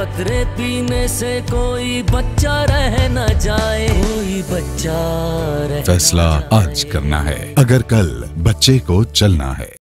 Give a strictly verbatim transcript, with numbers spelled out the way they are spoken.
कतरे पीने से कोई बच्चा रह न जाए, कोई बच्चा रह फैसला आज करना है, अगर कल बच्चे को चलना है।